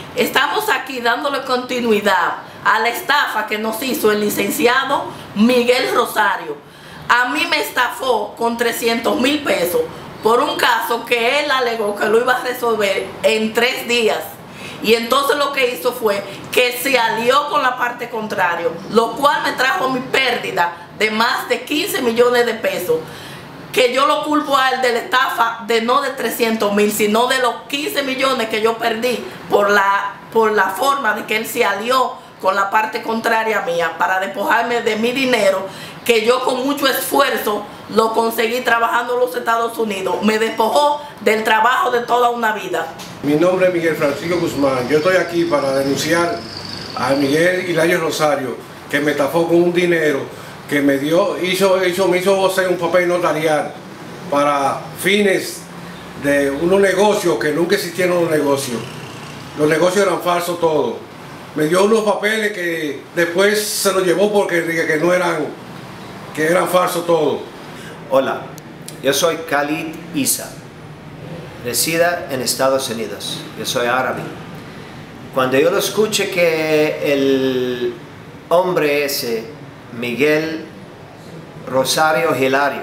Estamos aquí dándole continuidad a la estafa que nos hizo el licenciado Miguel Rosario. A mí me estafó con 300,000 pesos por un caso que él alegó que lo iba a resolver en 3 días. Y entonces lo que hizo fue que se alió con la parte contraria, lo cual me trajo mi pérdida de más de 15 millones de pesos, que yo lo culpo a él de la estafa de no de 300,000, sino de los 15 millones que yo perdí por la forma de que él se alió con la parte contraria mía para despojarme de mi dinero, que yo con mucho esfuerzo lo conseguí trabajando en los Estados Unidos. Me despojó del trabajo de toda una vida. Mi nombre es Miguel Francisco Guzmán. Yo estoy aquí para denunciar a Miguel Hilario Rosario, que me estafó con un dinero que me dio, me hizo hacer un papel notarial para fines de unos negocios que nunca existieron los negocios. Los negocios eran falsos todos. Me dio unos papeles que después se los llevó porque que eran falsos todos. Hola, yo soy Khalid Isa, resida en Estados Unidos, yo soy árabe. Cuando yo lo escuché que el hombre ese, Miguel Rosario Hilario,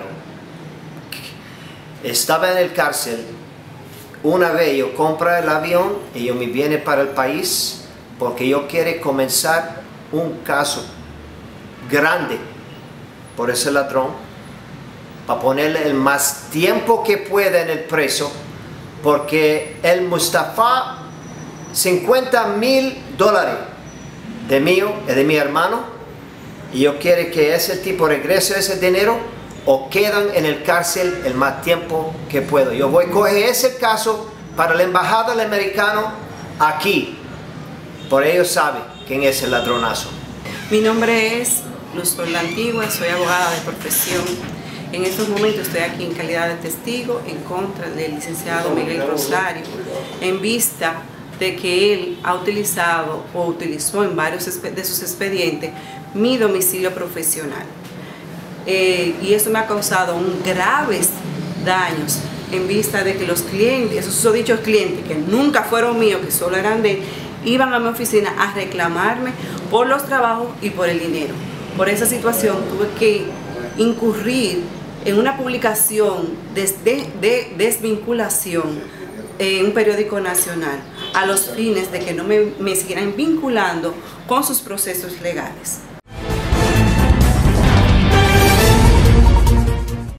estaba en el cárcel, una vez yo compré el avión y yo me vine para el país porque yo quiero comenzar un caso grande por ese ladrón, para ponerle el más tiempo que pueda en el preso, porque el Mustafa $50,000 de mío y de mi hermano, y yo quiero que ese tipo regrese ese dinero o quedan en el cárcel el más tiempo que puedo. Yo voy a coger ese caso para la embajada del americano aquí, por ellos saben quién es el ladronazo. Mi nombre es Luz Flor Antigua, soy abogada de profesión. En estos momentos estoy aquí en calidad de testigo en contra del licenciado Miguel Rosario, en vista de que él ha utilizado o utilizó en varios de sus expedientes mi domicilio profesional. Y eso me ha causado graves daños en vista de que los clientes, esos dichos clientes que nunca fueron míos, que solo eran de él, iban a mi oficina a reclamarme por los trabajos y por el dinero. Por esa situación tuve que incurrir en una publicación de desvinculación en un periódico nacional a los fines de que no me siguieran vinculando con sus procesos legales.